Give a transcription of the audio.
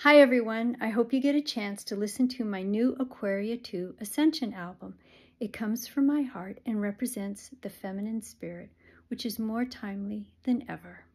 Hi everyone, I hope you get a chance to listen to my new Aquaria II Ascension album. It comes from my heart and represents the feminine spirit, which is more timely than ever.